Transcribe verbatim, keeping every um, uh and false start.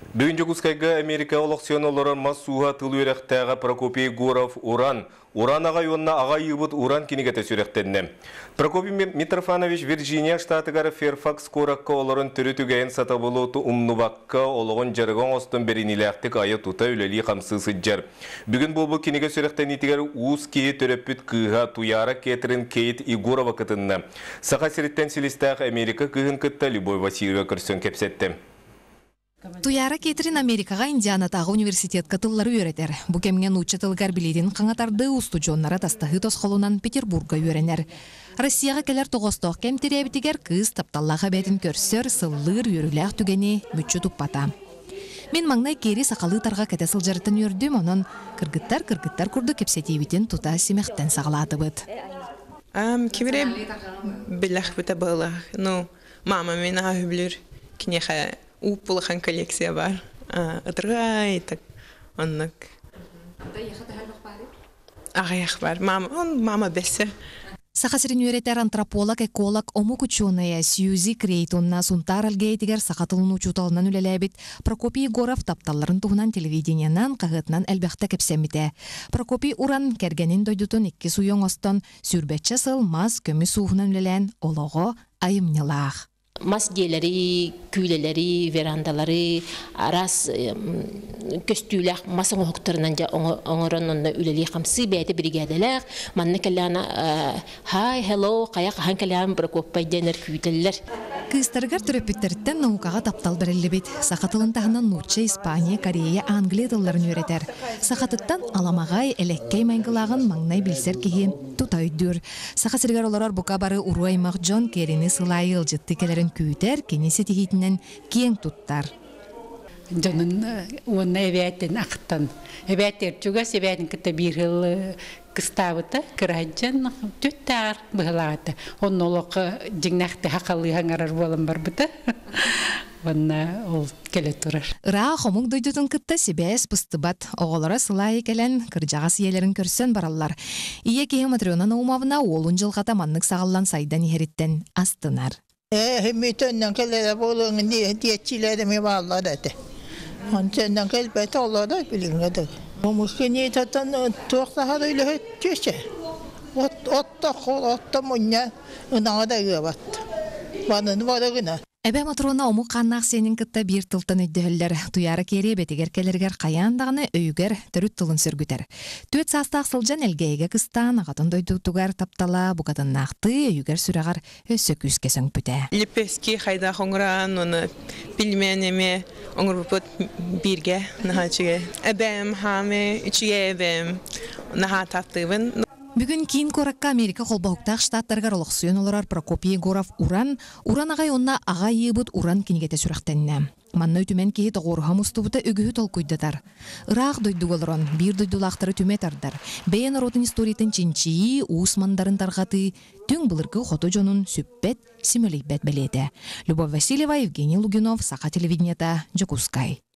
Бүгін Жокускайга Америка олықсион оларын массуға тыл өректәға Прокопий Гуров уран. Уран ағай онна ағай үйбіт уран кенегеті сүректенне. Прокопий Митрофанович Вирджиния штатығары Ферфакс кораққа оларын түрі түгейін сатабылуыты умнубаққа олығын жарығын остын берініләқтік айы тута үлелі қамсы сыджар. Бүгін бұл бұл кенеге сүректен етігер уыз кейі түріппіт кыға туяра кетірін Кейт Игурова кытынна. Сақа сіріттен селістәқ Америка кыгын кытта Любой Васильева көрсен кепсетті. Туяра кетерин Америкаға Индианатағы университет катыллары өретер. Бұ кемген учатылгар билетін қаңатарды устуджоннара тастағы тосқолунан Петербурга өренер. Россияға келер тоғыстық кемтеребітігер кыз тапталлаға бәтін көрсер сыллыр өріләқ түгені мүтчі тұппата. Мен маңнай кері сақалы тарға кәтесіл жарытын өрдім, онын кыргыттар-кыргыттар күрді кепсетейбітін тута семектен сағалады бұд. Кемере біләқ бұта бағылақ. Ну, мама мен ағы білір кенеға Упулахан коллекция бар. Отрай так оннак. Ағаяқ бар. Мама, он мама бесі. Сақасырын өретер антрополог, эколог, омук ученая Сьюзи Крейтонна сунтар алгейтігер сақатылын учуталынан үлеләбет Прокопий Горов тапталарын туғынан телевидениянан қағытынан әлбәқті кепсеміде. Прокопий уран кәргенін дойдутын икки суйон остан сүрбәтчі сыл маз көмі суғынан үлелән олығы айымнылақ. Мас диелери, күйлелери, верандалары, арас көстүләк масын оқтырынан жа оңыронында үлелі қамсы бәйті бригадалар. Манны кәләна «Хай, hello, қаяқ хан кәлән Прокопай денер күйтелілер». Кыстаргар түрөппүттерттен наукаға таптал бірілі бет. Сақатылын тағынан Нурча, Испания, Корея, Англия тылларын өретер. Сақатыттан аламағай әлеккей мәңгілағын маңнай білсер кейін тұтайдыр. Сақасыргар оларар бұқа бары ұруаймақ Джон Керіні сылайы ұлжытты келерін күйтер, кенесі тегейтінен кең тұттар. Джонын оны әбәттен ақыттан. Әбәттер жүгас әбәттен кітті бір ғыл кыстабыта кыраджан төттар быгалата он олоқ жигнахты хақалы хаңарар болам бар быта ванна ол келе турар ра хомук дойдутун кытта себес пыстыбат оголора сылай келен кыржагас иелерин көрсөн бараллар ие кеhe матрёна наумавна олун жылгата маннык сагаллан сайдан ихериттен астынар э хемитен келе болуң не диетчиледе ме баллар эте ончендан келбет олода билиңеде Мускини татан туақтахада үйлі өтчеше. Отта қол, отта мұння ұнағада ғабат. Банын бадығына. Әбә матрона ому қаннақ сенің кітті бір тылтын өйдігілер. Туяры кере бетігер келергер қаяндағыны өйгер түріт тылын сүргітер. Төт састақ сылжан әлгейге қыстан ағатын дойдуғтуғар таптала бұқатын нақты өйгер сүрағар өсі күскесің бүті. Лепески қайда қоңыран, оны пілменеме оңыр бұпыт бірге нағачыға. Әбәм, хаме, үчіге әбәм, наға таптығын. Бүгін кейін коракка Америка қолбауқтақ штаттарға олықсуен оларар Прокопий Горов уран, уран ағай онна ағай ебіт уран кенегеті сүрақтенне. Манна өтімен кейі тоғырға мұстыбыта өгігі тол көйдатар. Ырақ дойдуг олыран, бір дойдулақтары түметардар. Бәйен ротын историятын чинчии, уыс мандарын тарғаты, түң бұлырғы қоты жонын сүппет, симелейбет біледі. Любовь Васильева, Евгений Лугинов, Сақа телевидениета, Жокускай.